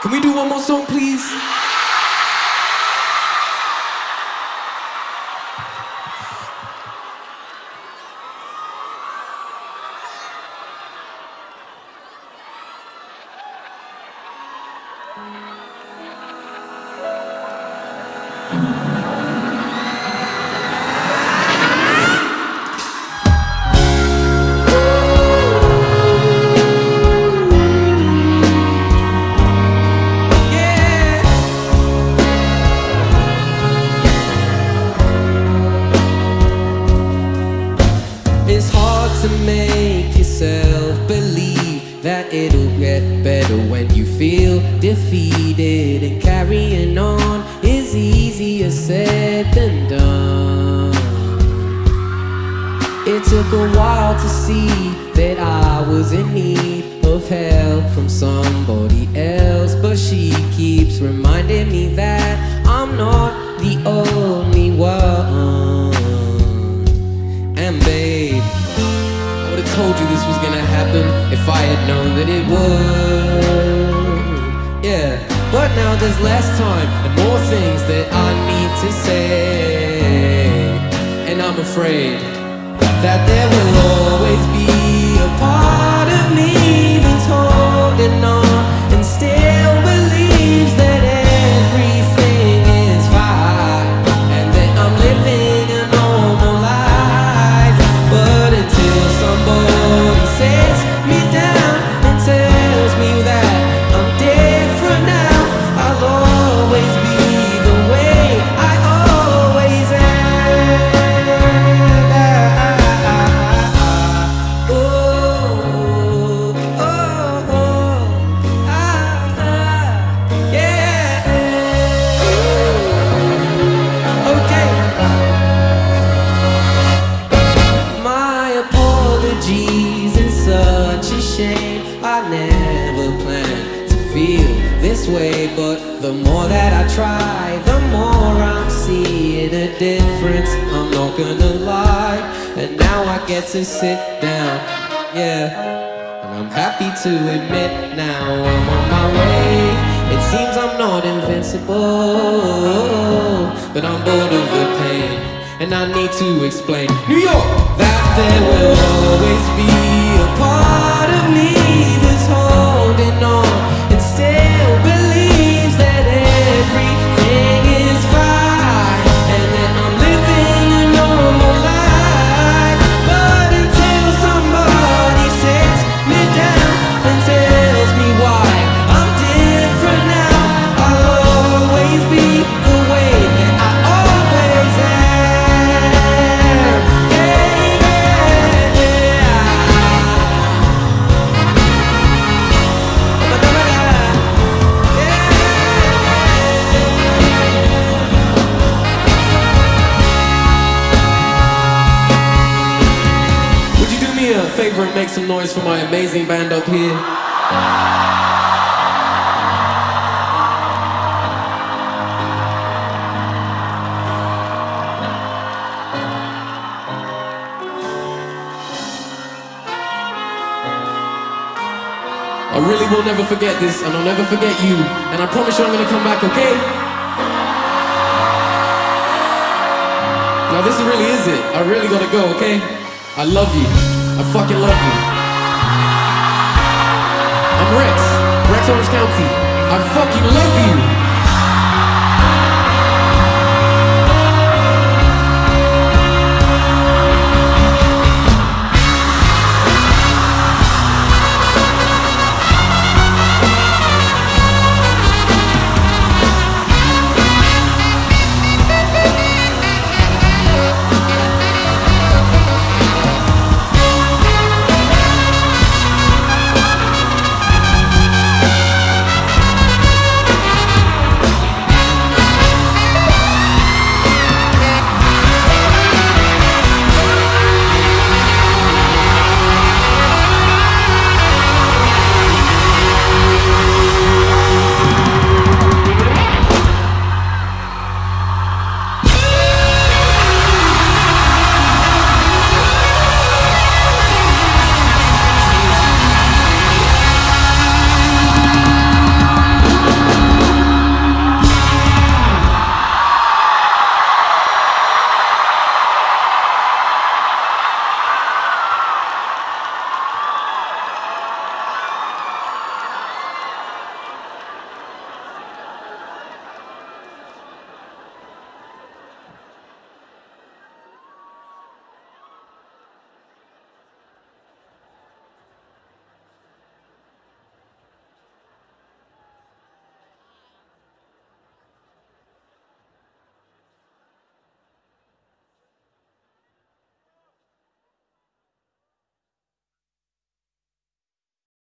Can we do one more song, please? It's hard to make yourself believe that it'll get better when you feel defeated, and carrying on is easier said than done. It took a while to see that I was in need of help from somebody else, but she keeps reminding me that I'm not the only one. And babe, I would've told you this was gonna happen if I had known that it would. Yeah, but now there's less time and more things that I need to say. And I'm afraid that there will always be a part of me that's holding on and still believes that everything is fine and that I'm living a normal life. But until somebody sets me down and tells me that I'm different now, I'll always be the way I always am. Oh, oh, oh, yeah. Okay. My apologies, it's such a shame. I never planned to feel this way, but the more that I try, the more I'm seeing a difference. I'm not gonna lie, and now I get to sit down, yeah. And I'm happy to admit now I'm on my way. It seems I'm not invincible, but I'm bored of the pain, and I need to explain, New York, that there will always be a part of me that's holding on and still believes that everything is fine and that I'm living a normal life. But until somebody sits me down and tells me why I'm different now, I'll always be the way that I always am. Would you do me a favor and make some noise for my amazing band up here? I really will never forget this, and I'll never forget you, and I promise you I'm gonna come back, okay? Now this really is it. I really gotta go, okay? I love you. I fucking love you. I'm Rex Orange County. I fucking love you.